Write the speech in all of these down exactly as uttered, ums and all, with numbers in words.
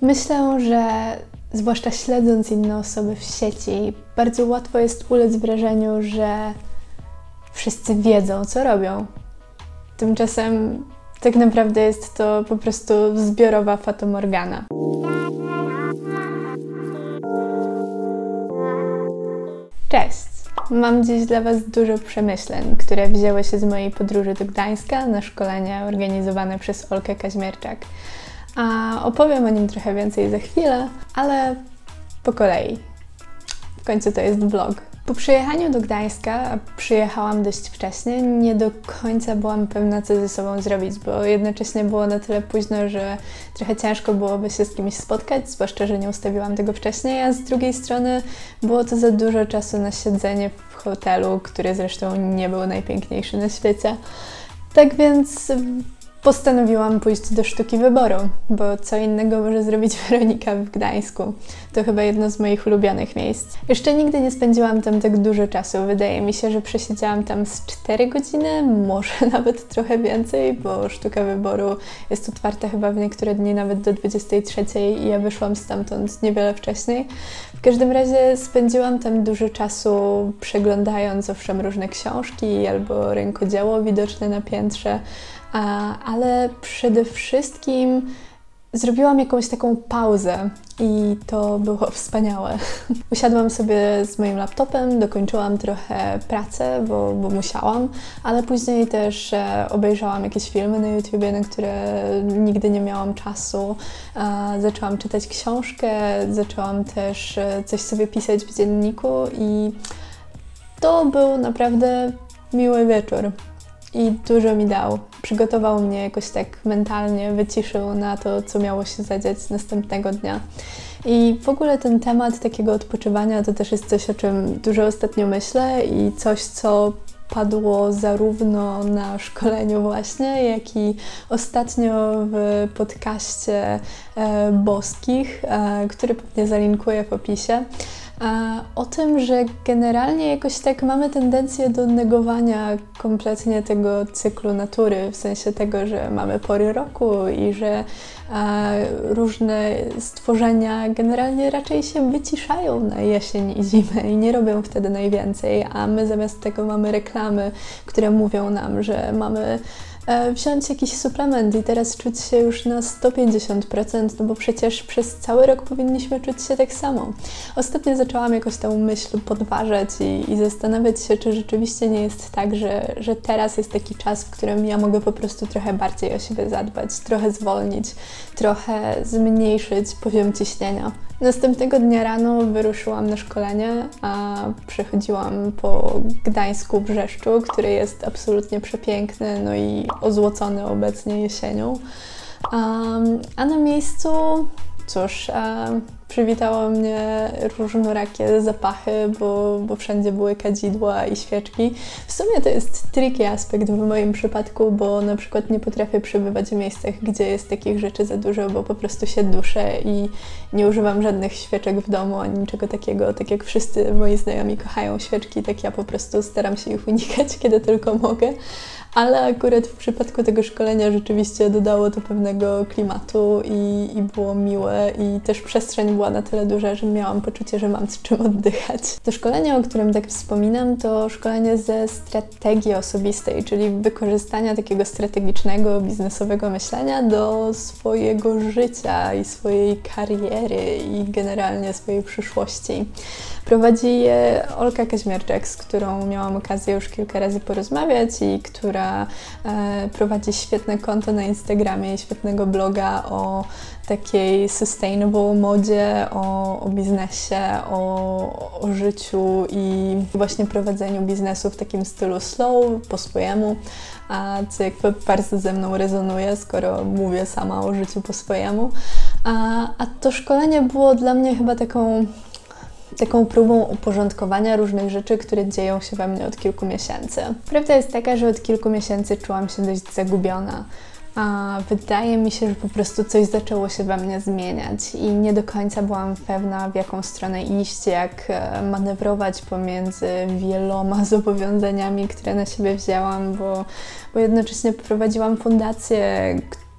Myślę, że zwłaszcza śledząc inne osoby w sieci, bardzo łatwo jest ulec wrażeniu, że wszyscy wiedzą, co robią. Tymczasem tak naprawdę jest to po prostu zbiorowa fatamorgana. Cześć! Mam dziś dla Was dużo przemyśleń, które wzięły się z mojej podróży do Gdańska na szkolenie organizowane przez Olkę Kaźmierczak. A opowiem o nim trochę więcej za chwilę, ale po kolei. W końcu to jest vlog. Po przyjechaniu do Gdańska, a przyjechałam dość wcześnie, nie do końca byłam pewna, co ze sobą zrobić, bo jednocześnie było na tyle późno, że trochę ciężko byłoby się z kimś spotkać, zwłaszcza, że nie ustawiłam tego wcześniej, a z drugiej strony było to za dużo czasu na siedzenie w hotelu, który zresztą nie był najpiękniejszy na świecie. Tak więc postanowiłam pójść do sztuki wyboru, bo co innego może zrobić Weronika w Gdańsku. To chyba jedno z moich ulubionych miejsc. Jeszcze nigdy nie spędziłam tam tak dużo czasu. Wydaje mi się, że przesiedziałam tam z cztery godziny, może nawet trochę więcej, bo sztuka wyboru jest otwarta chyba w niektóre dni nawet do dwudziestej trzeciej i ja wyszłam stamtąd niewiele wcześniej. W każdym razie spędziłam tam dużo czasu przeglądając owszem różne książki albo rękodzieło widoczne na piętrze, ale przede wszystkim zrobiłam jakąś taką pauzę i to było wspaniałe. Usiadłam sobie z moim laptopem, dokończyłam trochę pracę, bo, bo musiałam, ale później też e, obejrzałam jakieś filmy na YouTubie, na które nigdy nie miałam czasu. E, zaczęłam czytać książkę, zaczęłam też e, coś sobie pisać w dzienniku i to był naprawdę miły wieczór. I dużo mi dał. Przygotował mnie jakoś tak mentalnie, wyciszył na to, co miało się zadziać następnego dnia. I w ogóle ten temat takiego odpoczywania to też jest coś, o czym dużo ostatnio myślę i coś, co padło zarówno na szkoleniu właśnie, jak i ostatnio w podcaście e, Boskich, e, który pewnie zalinkuję w opisie. O tym, że generalnie jakoś tak mamy tendencję do negowania kompletnie tego cyklu natury, w sensie tego, że mamy pory roku i że różne stworzenia generalnie raczej się wyciszają na jesień i zimę i nie robią wtedy najwięcej, a my zamiast tego mamy reklamy, które mówią nam, że mamy wziąć jakiś suplement i teraz czuć się już na sto pięćdziesiąt procent, no bo przecież przez cały rok powinniśmy czuć się tak samo. Ostatnio zaczęłam jakoś tę myśl podważać i, i zastanawiać się, czy rzeczywiście nie jest tak, że, że teraz jest taki czas, w którym ja mogę po prostu trochę bardziej o siebie zadbać, trochę zwolnić, trochę zmniejszyć poziom ciśnienia. Następnego dnia rano wyruszyłam na szkolenie, a przechodziłam po Gdańsku Brzeszczu, który jest absolutnie przepiękny, no i ozłocony obecnie jesienią. Um, a na miejscu, cóż, um, przywitało mnie różnorakie zapachy, bo, bo wszędzie były kadzidła i świeczki. W sumie to jest tricky aspekt w moim przypadku, bo na przykład nie potrafię przebywać w miejscach, gdzie jest takich rzeczy za dużo, bo po prostu się duszę i nie używam żadnych świeczek w domu, ani niczego takiego. Tak jak wszyscy moi znajomi kochają świeczki, tak ja po prostu staram się ich unikać, kiedy tylko mogę. Ale akurat w przypadku tego szkolenia rzeczywiście dodało to pewnego klimatu i, i było miłe i też przestrzeń była na tyle duża, że miałam poczucie, że mam z czym oddychać. To szkolenie, o którym tak wspominam, to szkolenie ze strategii osobistej, czyli wykorzystania takiego strategicznego, biznesowego myślenia do swojego życia i swojej kariery i generalnie swojej przyszłości. Prowadzi je Olka Kaźmierczak, z którą miałam okazję już kilka razy porozmawiać i która e, prowadzi świetne konto na Instagramie i świetnego bloga o takiej sustainable modzie, o, o biznesie, o, o życiu i właśnie prowadzeniu biznesu w takim stylu slow, po swojemu, a co jakby bardzo ze mną rezonuje, skoro mówię sama o życiu po swojemu. A, a to szkolenie było dla mnie chyba taką taką próbą uporządkowania różnych rzeczy, które dzieją się we mnie od kilku miesięcy. Prawda jest taka, że od kilku miesięcy czułam się dość zagubiona. A wydaje mi się, że po prostu coś zaczęło się we mnie zmieniać i nie do końca byłam pewna, w jaką stronę iść, jak manewrować pomiędzy wieloma zobowiązaniami, które na siebie wzięłam, bo, bo jednocześnie prowadziłam fundację,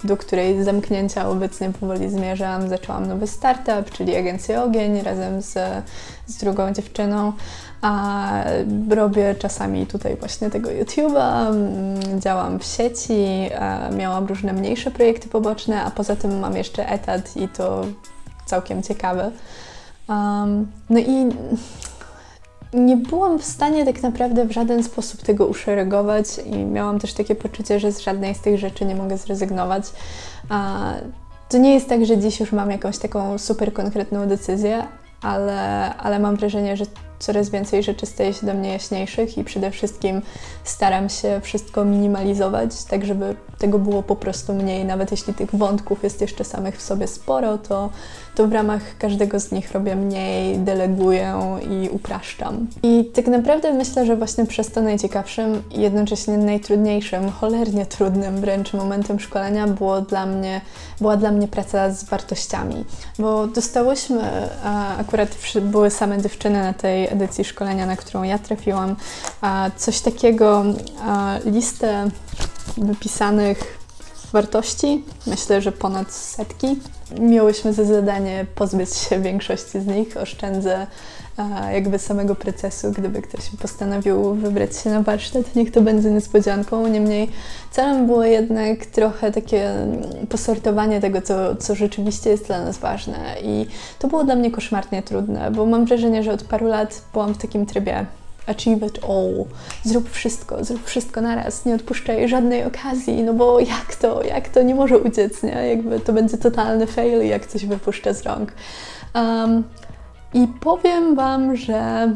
do której zamknięcia obecnie powoli zmierzam. Zaczęłam nowy startup, czyli agencję Ogień razem z, z drugą dziewczyną. A robię czasami tutaj właśnie tego YouTube'a, działam w sieci, miałam różne mniejsze projekty poboczne, a poza tym mam jeszcze etat i to całkiem ciekawy. Um, no i nie byłam w stanie tak naprawdę w żaden sposób tego uszeregować i miałam też takie poczucie, że z żadnej z tych rzeczy nie mogę zrezygnować. A to nie jest tak, że dziś już mam jakąś taką super konkretną decyzję, ale, ale mam wrażenie, że coraz więcej rzeczy staje się do mnie jaśniejszych i przede wszystkim staram się wszystko minimalizować, tak żeby tego było po prostu mniej. Nawet jeśli tych wątków jest jeszcze samych w sobie sporo, to, to w ramach każdego z nich robię mniej, deleguję i upraszczam. I tak naprawdę myślę, że właśnie przez to najciekawszym i jednocześnie najtrudniejszym, cholernie trudnym wręcz momentem szkolenia było dla mnie, była dla mnie praca z wartościami. Bo dostałyśmy, akurat były same dziewczyny na tej edycji szkolenia, na którą ja trafiłam, coś takiego, listę wypisanych wartości, myślę, że ponad setki. Miałyśmy za zadanie pozbyć się większości z nich, oszczędzę jakby samego procesu, gdyby ktoś postanowił wybrać się na warsztat, niech to będzie niespodzianką. Niemniej celem było jednak trochę takie posortowanie tego, co, co rzeczywiście jest dla nas ważne i to było dla mnie koszmarnie trudne, bo mam wrażenie, że od paru lat byłam w takim trybie achieve it all, zrób wszystko, zrób wszystko naraz, nie odpuszczaj żadnej okazji, no bo jak to, jak to nie może uciec, nie? Jakby to będzie totalny fail, jak coś wypuszczę z rąk. Um, I powiem Wam, że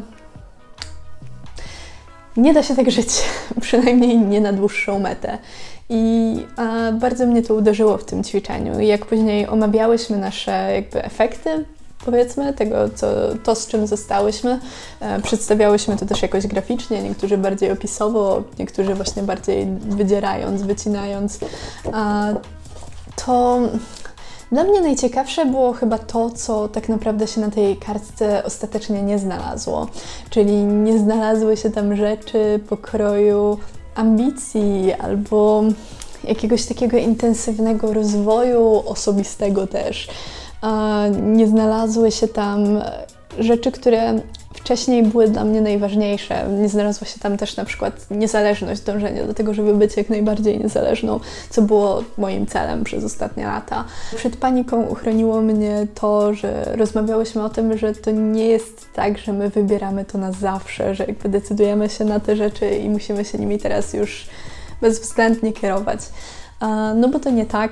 nie da się tak żyć, przynajmniej nie na dłuższą metę. I a, bardzo mnie to uderzyło w tym ćwiczeniu. I jak później omawiałyśmy nasze jakby efekty, powiedzmy, tego, co, to z czym zostałyśmy, e, przedstawiałyśmy to też jakoś graficznie, niektórzy bardziej opisowo, niektórzy właśnie bardziej wydzierając, wycinając, a, to dla mnie najciekawsze było chyba to, co tak naprawdę się na tej kartce ostatecznie nie znalazło. Czyli nie znalazły się tam rzeczy pokroju ambicji albo jakiegoś takiego intensywnego rozwoju osobistego też. Nie znalazły się tam rzeczy, które wcześniej były dla mnie najważniejsze. Nie znalazła się tam też na przykład niezależność, dążenie do tego, żeby być jak najbardziej niezależną, co było moim celem przez ostatnie lata. Przed paniką uchroniło mnie to, że rozmawiałyśmy o tym, że to nie jest tak, że my wybieramy to na zawsze, że jakby decydujemy się na te rzeczy i musimy się nimi teraz już bezwzględnie kierować. No bo to nie tak.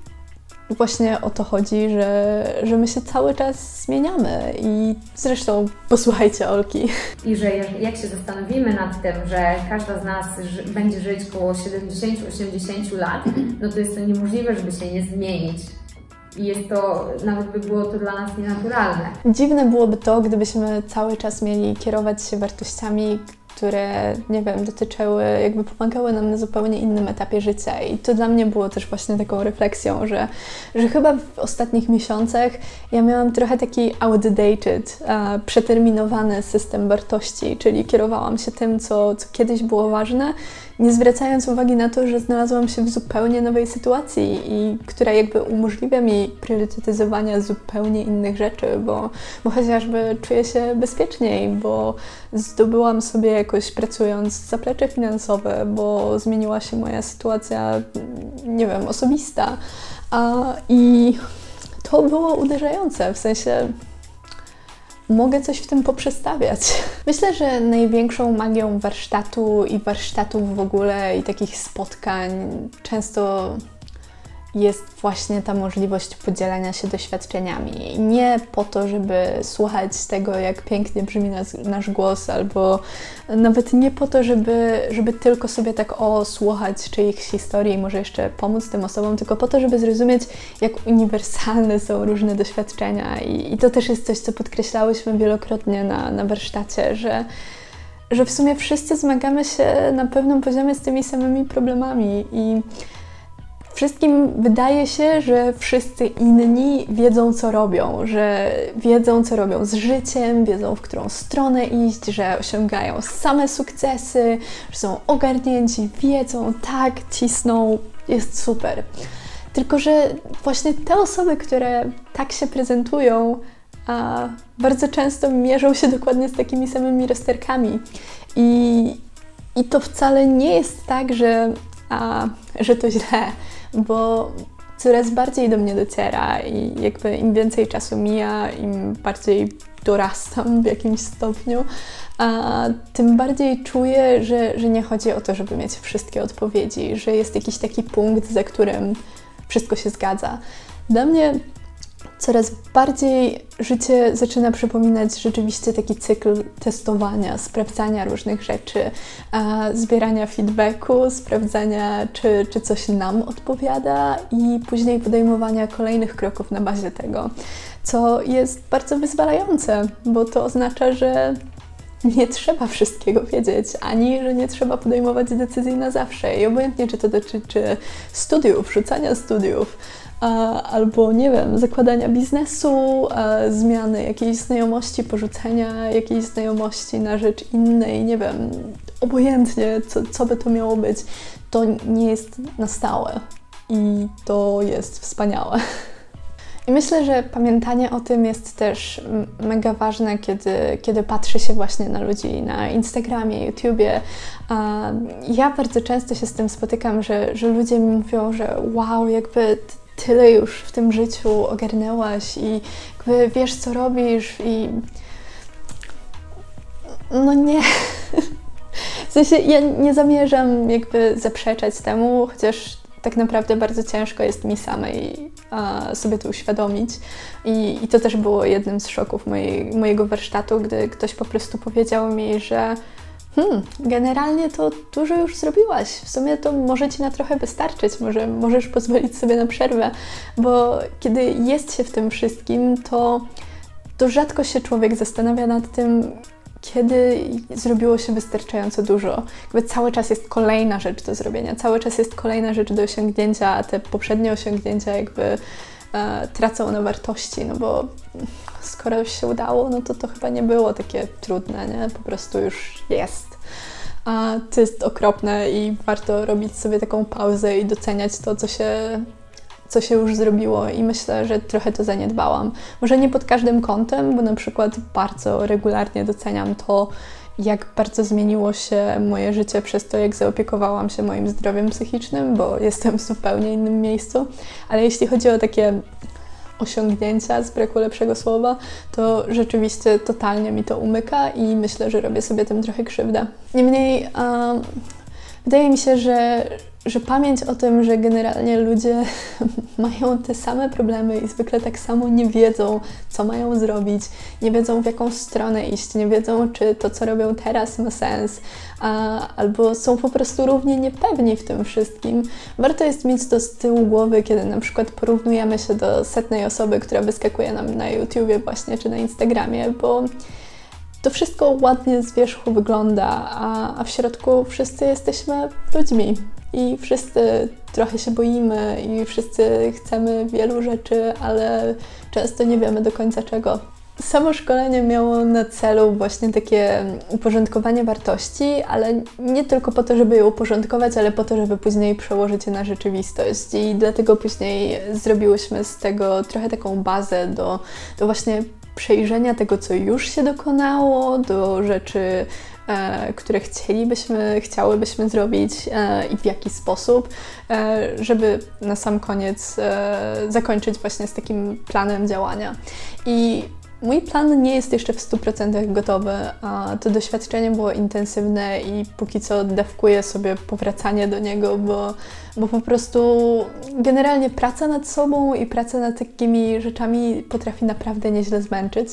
Właśnie o to chodzi, że, że my się cały czas zmieniamy i zresztą posłuchajcie Olki. I że jak się zastanowimy nad tym, że każda z nas ży będzie żyć około siedemdziesiąt do osiemdziesięciu lat, no to jest to niemożliwe, żeby się nie zmienić. I jest to, nawet by było to dla nas nienaturalne. Dziwne byłoby to, gdybyśmy cały czas mieli kierować się wartościami, które, nie wiem, dotyczyły, jakby pomagały nam na zupełnie innym etapie życia. I to dla mnie było też właśnie taką refleksją, że, że chyba w ostatnich miesiącach ja miałam trochę taki outdated, uh, przeterminowany system wartości, czyli kierowałam się tym, co, co kiedyś było ważne, nie zwracając uwagi na to, że znalazłam się w zupełnie nowej sytuacji, i która jakby umożliwia mi priorytetyzowania zupełnie innych rzeczy, bo, bo chociażby czuję się bezpieczniej, bo zdobyłam sobie jakoś pracując zaplecze finansowe, bo zmieniła się moja sytuacja, nie wiem, osobista. A, I to było uderzające, w sensie mogę coś w tym poprzestawiać. Myślę, że największą magią warsztatu i warsztatów w ogóle i takich spotkań często jest właśnie ta możliwość podzielenia się doświadczeniami. Nie po to, żeby słuchać tego, jak pięknie brzmi nas, nasz głos, albo nawet nie po to, żeby, żeby tylko sobie tak o słuchać czyichś historii i może jeszcze pomóc tym osobom, tylko po to, żeby zrozumieć, jak uniwersalne są różne doświadczenia. I, i to też jest coś, co podkreślałyśmy wielokrotnie na, na warsztacie, że że w sumie wszyscy zmagamy się na pewnym poziomie z tymi samymi problemami i wszystkim wydaje się, że wszyscy inni wiedzą, co robią, że wiedzą, co robią z życiem, wiedzą, w którą stronę iść, że osiągają same sukcesy, że są ogarnięci, wiedzą, tak, cisną, jest super. Tylko że właśnie te osoby, które tak się prezentują, a bardzo często mierzą się dokładnie z takimi samymi rozterkami. I, i to wcale nie jest tak, że, a, że to źle, bo coraz bardziej do mnie dociera i jakby im więcej czasu mija, im bardziej dorastam w jakimś stopniu, a tym bardziej czuję, że, że nie chodzi o to, żeby mieć wszystkie odpowiedzi, że jest jakiś taki punkt, za którym wszystko się zgadza. Dla mnie coraz bardziej życie zaczyna przypominać rzeczywiście taki cykl testowania, sprawdzania różnych rzeczy, zbierania feedbacku, sprawdzania, czy, czy coś nam odpowiada i później podejmowania kolejnych kroków na bazie tego, co jest bardzo wyzwalające, bo to oznacza, że nie trzeba wszystkiego wiedzieć, ani że nie trzeba podejmować decyzji na zawsze. I obojętnie, czy to dotyczy studiów, rzucania studiów, a, albo, nie wiem, zakładania biznesu, a, zmiany jakiejś znajomości, porzucenia jakiejś znajomości na rzecz innej, nie wiem, obojętnie, co, co by to miało być, to nie jest na stałe i to jest wspaniałe. I myślę, że pamiętanie o tym jest też mega ważne, kiedy, kiedy patrzy się właśnie na ludzi na Instagramie, YouTubie. Ja bardzo często się z tym spotykam, że, że ludzie mi mówią, że wow, jakby tyle już w tym życiu ogarnęłaś i jakby wiesz, co robisz i no nie. W sensie ja nie zamierzam jakby zaprzeczać temu, chociaż tak naprawdę bardzo ciężko jest mi samej a, sobie to uświadomić. I, I to też było jednym z szoków mojej, mojego warsztatu, gdy ktoś po prostu powiedział mi, że hmm, generalnie to dużo już zrobiłaś. W sumie to może Ci na trochę wystarczyć, może możesz pozwolić sobie na przerwę, bo kiedy jest się w tym wszystkim, to, to rzadko się człowiek zastanawia nad tym, kiedy zrobiło się wystarczająco dużo. Jakby cały czas jest kolejna rzecz do zrobienia, cały czas jest kolejna rzecz do osiągnięcia, a te poprzednie osiągnięcia jakby e, tracą na wartości, no bo skoro już się udało, no to to chyba nie było takie trudne, nie? Po prostu już jest. A to jest okropne i warto robić sobie taką pauzę i doceniać to, co się co się już zrobiło i myślę, że trochę to zaniedbałam. Może nie pod każdym kątem, bo na przykład bardzo regularnie doceniam to, jak bardzo zmieniło się moje życie przez to, jak zaopiekowałam się moim zdrowiem psychicznym, bo jestem w zupełnie innym miejscu, ale jeśli chodzi o takie osiągnięcia, z braku lepszego słowa, to rzeczywiście totalnie mi to umyka i myślę, że robię sobie tym trochę krzywdę. Niemniej um, wydaje mi się, że że pamięć o tym, że generalnie ludzie mają te same problemy i zwykle tak samo nie wiedzą, co mają zrobić, nie wiedzą, w jaką stronę iść, nie wiedzą, czy to, co robią teraz, ma sens, a, albo są po prostu równie niepewni w tym wszystkim. Warto jest mieć to z tyłu głowy, kiedy na przykład porównujemy się do setnej osoby, która wyskakuje nam na YouTubie właśnie, czy na Instagramie, bo to wszystko ładnie z wierzchu wygląda, a, a w środku wszyscy jesteśmy ludźmi. I wszyscy trochę się boimy i wszyscy chcemy wielu rzeczy, ale często nie wiemy do końca czego. Samo szkolenie miało na celu właśnie takie uporządkowanie wartości, ale nie tylko po to, żeby je uporządkować, ale po to, żeby później przełożyć je na rzeczywistość. I dlatego później zrobiłyśmy z tego trochę taką bazę do, do właśnie przejrzenia tego, co już się dokonało, do rzeczy, e, które chcielibyśmy, chciałybyśmy zrobić e, i w jaki sposób, e, żeby na sam koniec e, zakończyć właśnie z takim planem działania. I mój plan nie jest jeszcze w stu procentach gotowy, a to doświadczenie było intensywne i póki co dawkuję sobie powracanie do niego, bo, bo po prostu generalnie praca nad sobą i praca nad takimi rzeczami potrafi naprawdę nieźle zmęczyć.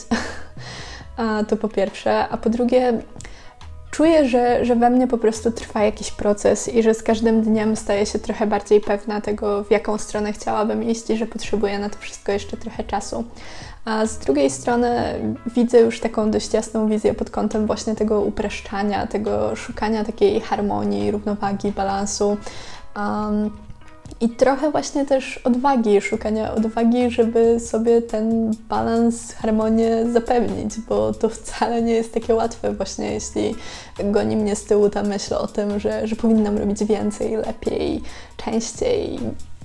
A to po pierwsze, a po drugie czuję, że, że we mnie po prostu trwa jakiś proces i że z każdym dniem staję się trochę bardziej pewna tego, w jaką stronę chciałabym iść i że potrzebuję na to wszystko jeszcze trochę czasu. A z drugiej strony widzę już taką dość jasną wizję pod kątem właśnie tego upraszczania, tego szukania takiej harmonii, równowagi, balansu. Um, I trochę właśnie też odwagi, szukania odwagi, żeby sobie ten balans, harmonię zapewnić, bo to wcale nie jest takie łatwe właśnie, jeśli goni mnie z tyłu ta myśl o tym, że, że powinnam robić więcej, lepiej, częściej.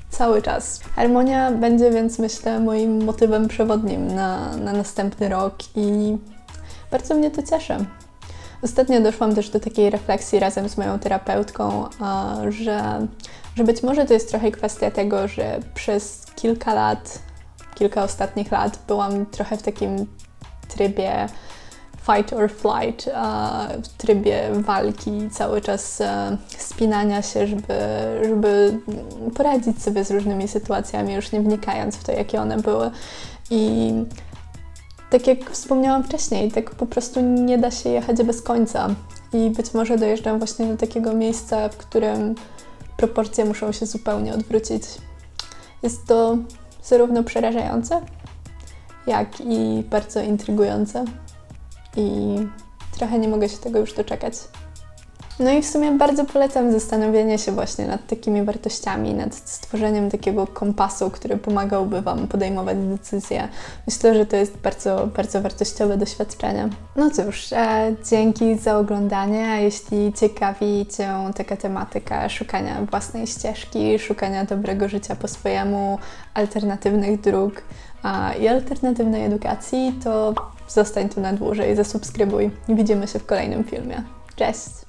cały czas. Harmonia będzie więc, myślę, moim motywem przewodnim na, na następny rok i bardzo mnie to cieszy. Ostatnio doszłam też do takiej refleksji razem z moją terapeutką, że, że być może to jest trochę kwestia tego, że przez kilka lat, kilka ostatnich lat byłam trochę w takim trybie fight or flight, w trybie walki, cały czas spinania się, żeby, żeby poradzić sobie z różnymi sytuacjami, już nie wnikając w to, jakie one były. I tak jak wspomniałam wcześniej, tak po prostu nie da się jechać bez końca. I być może dojeżdżam właśnie do takiego miejsca, w którym proporcje muszą się zupełnie odwrócić. Jest to zarówno przerażające, jak i bardzo intrygujące. I trochę nie mogę się tego już doczekać. No i w sumie bardzo polecam zastanowienie się właśnie nad takimi wartościami, nad stworzeniem takiego kompasu, który pomagałby Wam podejmować decyzje. Myślę, że to jest bardzo, bardzo wartościowe doświadczenie. No cóż, e, dzięki za oglądanie, a jeśli ciekawi Cię taka tematyka szukania własnej ścieżki, szukania dobrego życia po swojemu, alternatywnych dróg a, i alternatywnej edukacji, to zostań tu na dłużej, zasubskrybuj i widzimy się w kolejnym filmie. Cześć!